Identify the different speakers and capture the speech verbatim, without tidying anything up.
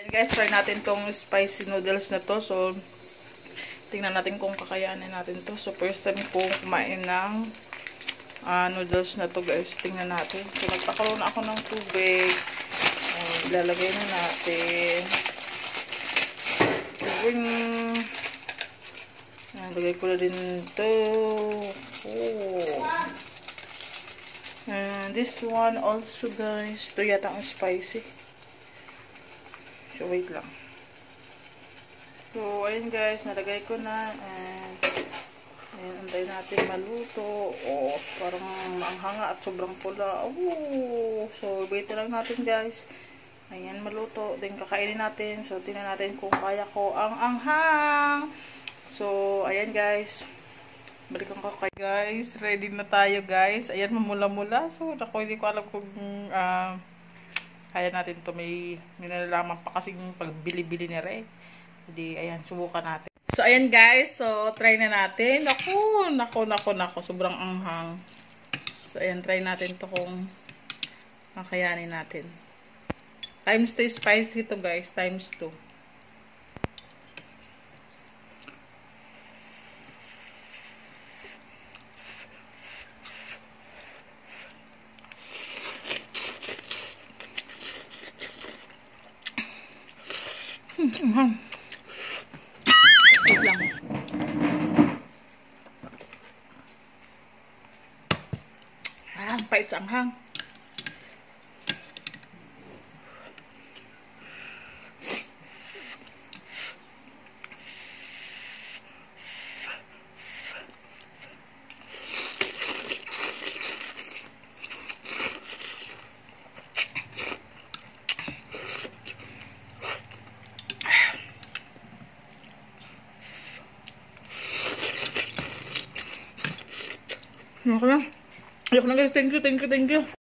Speaker 1: Guys, try natin tong spicy noodles na to. So, tingnan natin kung kakayanin natin to. So, first time kong kumain ng uh, noodles na to, guys. Tingnan natin. So, nagpakaroon na ako ng tubig. Uh, ilalagay na natin. Tubig. Lagay ko na din to. Oh. And this one also, guys. Ito yata ang spicy. So, wait lang. So, ayun guys, nalagay ko na. And, ayan, antayin natin maluto. Oh, parang maanghanga at sobrang pula. Oh, so, wait lang natin guys. Ayan, maluto. Then, kakainin natin. So, tingnan natin kung kaya ko ang anghang. So, ayan guys. Balikan ko kay guys. Ready na tayo guys. Ayan, mamula-mula. So, ako hindi ko alam kung uh, kaya natin to. May, may nalalaman pa kasing pagbili-bili ni Ray. Hindi, ayan, subukan natin. So, ayan guys. So, try na natin. Naku, naku, naku, naku. Sobrang anghang. So, ayan, try natin to kung makayanin natin. Times two spice dito guys. Times two. Hmm. Wait lang. Ah, pait sa anghang. Ayoko na. Ayoko na guys. Thank you, thank you, thank you.